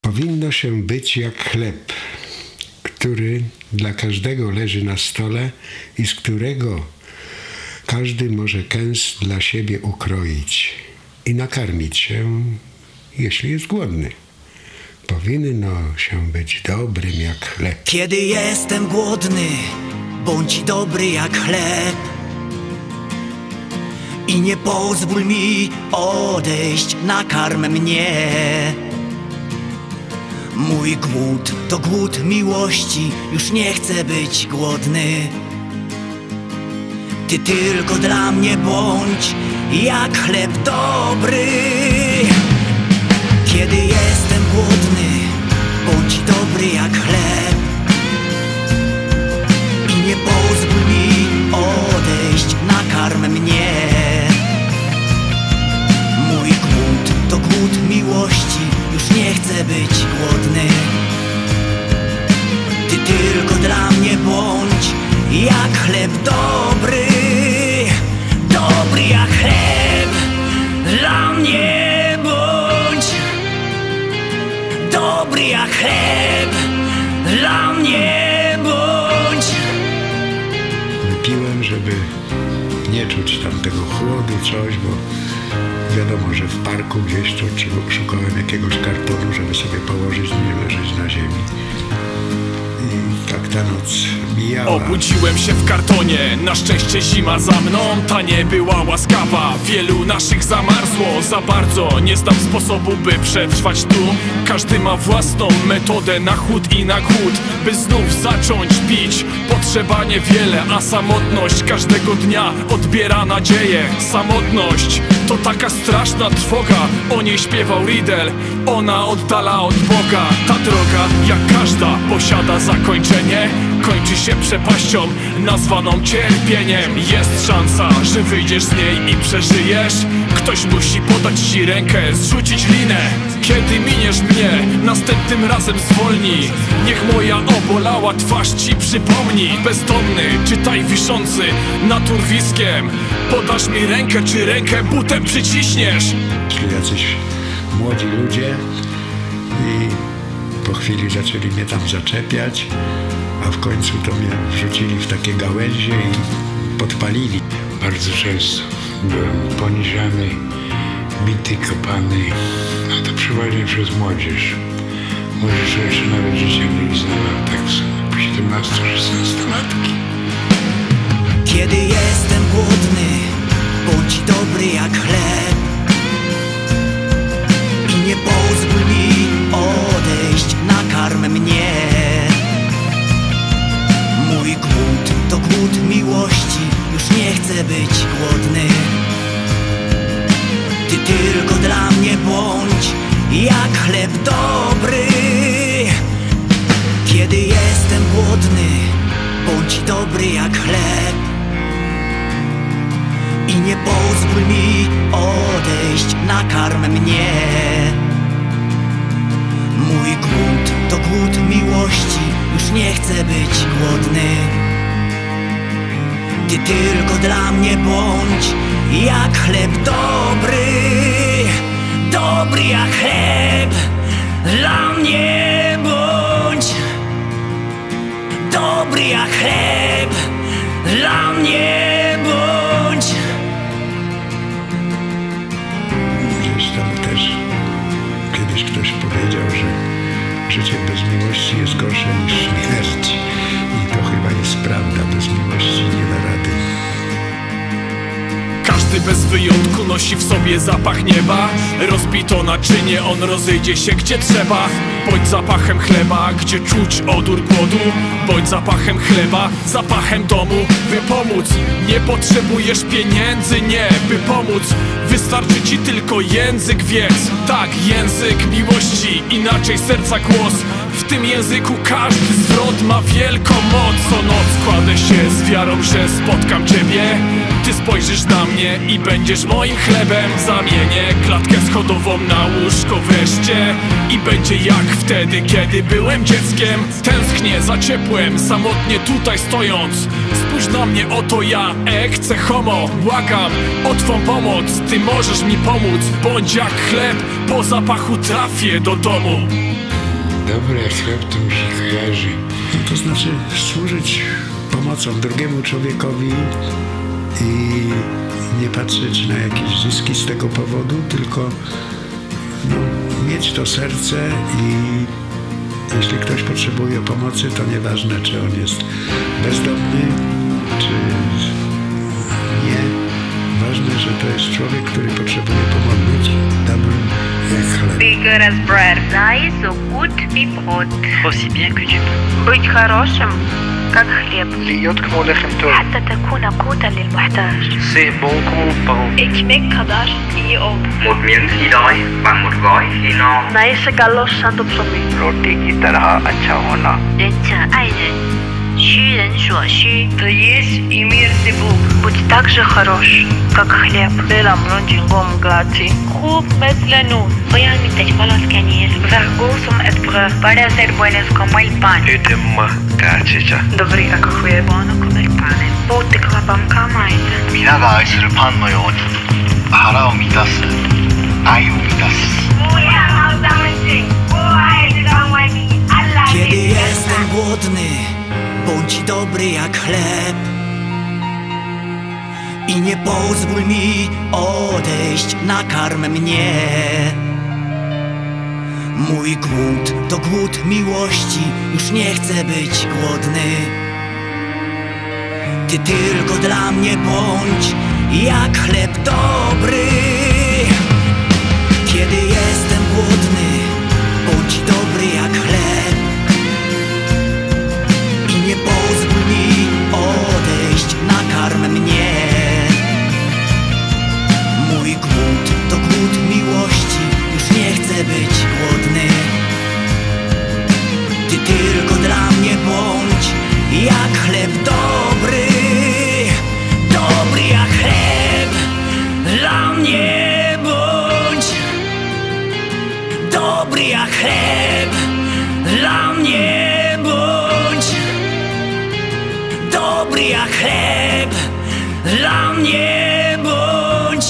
Powinno się być jak chleb, który dla każdego leży na stole i z którego każdy może kęs dla siebie ukroić i nakarmić się, jeśli jest głodny. Powinno się być dobrym jak chleb. Kiedy jestem głodny, bądź dobry jak chleb i nie pozwól mi odejść, nakarm mnie. Mój głód to głód miłości, już nie chcę być głodny. Ty tylko dla mnie bądź jak chleb dobry. Kiedy jestem głodny, bądź dobry jak chleb i nie pozwól mi odejść, nakarm mnie. Mój głód to głód miłości, już nie chcę być głodny. Ty tylko dla mnie bądź jak chleb dobry. Dobry jak chleb dla mnie bądź. Dobry jak chleb dla mnie bądź. Wypiłem, żeby nie czuć tam tego chłodu, coś, bo wiadomo, że w parku gdzieś tu szukałem jakiegoś kartonu, żeby sobie położyć, nie leżeć na ziemi. I tak ta noc mijała. Obudziłem się w kartonie, na szczęście zima za mną, ta nie była łaskawa. Wielu naszych zamarzło za bardzo, nie znam sposobu, by przetrwać tu. Każdy ma własną metodę na chód i na głód, by znów zacząć pić. Potrzeba niewiele, a samotność każdego dnia odbiera nadzieję. Samotność to taka straszna trwoga, o niej śpiewał Riddle. Ona oddala od Boga. Ta droga, jak każda, posiada zakończenie. Kończy się przepaścią, nazwaną cierpieniem. Jest szansa, że wyjdziesz z niej i przeżyjesz. Ktoś musi podać ci rękę, zrzucić linę. Kiedy miniesz mnie, następnym razem zwolnij. Niech moja obolała twarz ci przypomni. Bezdomny, czytaj wiszący nad urwiskiem. Podasz mi rękę, czy rękę butem przyciśniesz? Szli jacyś młodzi ludzie i po chwili zaczęli mnie tam zaczepiać, a w końcu to mnie wrzucili w takie gałęzie i podpalili. Bardzo często byłem poniżany, bity, kopany, a to przeważnie przez młodzież. Młodzież jeszcze nawet życia nie znała, tak po 17-16 latki. Kiedy jestem głodny, bądź dobry jak chleb i nie pozwól mi odejść, nakarm mnie. Mój głód to głód miłości, już nie chcę być głodny. Ty tylko dla mnie bądź jak chleb dobry. Kiedy jestem głodny, bądź dobry jak chleb i nie pozwól mi odejść, nakarm mnie. Mój głód to głód miłości, już nie chcę być głodny. Ty tylko dla mnie bądź jak chleb dobry. Dobry jak chleb dla mnie bądź. Dobry jak chleb dla mnie bądź. Gdzieś tam też kiedyś ktoś powiedział, że życie bez miłości jest gorsze niż śmierć. I to chyba jest prawda, bez miłości nie da rady. Każdy bez wyjątku nosi w sobie zapach nieba. Rozbito naczynie, on rozejdzie się gdzie trzeba. Bądź zapachem chleba, gdzie czuć odór głodu. Bądź zapachem chleba, zapachem domu. By pomóc, nie potrzebujesz pieniędzy, nie. By pomóc, wystarczy ci tylko język, wiedz. Tak, język miłości, inaczej serca głos. W tym języku każdy zwrot ma wielką moc. Co noc kładę się z wiarą, że spotkam ciebie. Ty spojrzysz na mnie i będziesz moim chlebem. Zamienię klatkę schodową na łóżko wreszcie. I będzie jak wtedy, kiedy byłem dzieckiem. Tęsknię za ciepłem, samotnie tutaj stojąc. Spójrz na mnie, oto ja, chcę homo. Błagam o twą pomoc, ty możesz mi pomóc. Bądź jak chleb, po zapachu trafię do domu. Dobry jak chleb to mi się kojarzy. No to znaczy służyć pomocą drugiemu człowiekowi i nie patrzeć na jakieś zyski z tego powodu, tylko no, mieć to serce i jeśli ktoś potrzebuje pomocy, to nieważne, czy on jest bezdomny, czy nie. Ważne, że to jest człowiek, który potrzebuje pomocy. Dobrym jak chleb. Be good as bread. Дай so gut wie Brot. Aussi bien que du pain. Быть хорошим, как хлеб. להיות כמו לחם טוב. حتى تكون قوتا للمحتاج. C'est bon comme un pain. Ekmek kadar iyi ol. Một miếng thịt đói bằng một gói khi no. Naise galos santo psomi. रोटी की तरह अच्छा होना. 人者爱人，需人所需。 Ты есть и мир ты Бог. Будь так же хорош, как хлеб. خوب مثل نور. Păialminte folos kenir. Vergusum et brăv. Părea ser buenas como el pan. Ydemma käätsissä. Dobry jak chlieb. Buono como el pan. Puutti klapam kamaita. 皆が愛するパンのように腹を満たす愛を満たす Kiedy jestem głodny, bądź dobry jak chleb i nie pozwól mi odejść, nakarm mnie. Mój głód to głód miłości, już nie chcę być głodny. Ty tylko dla mnie bądź jak chleb dobry. Kiedy jestem głodny, bądź dobry jak chleb i nie pozwól mi odejść, nakarm mnie. Mój głód to głód miłości, już nie chcę być głodny. Ty tylko dla mnie bądź jak chleb dobry. Dobry jak chleb dla mnie bądź. Dobry jak chleb dla mnie bądź. Dobry jak chleb dla mnie bądź.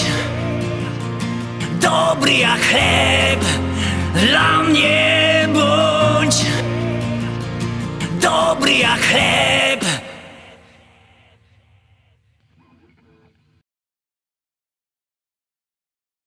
Dobry jak chleb dla mnie bądź. Dobry jak chleb.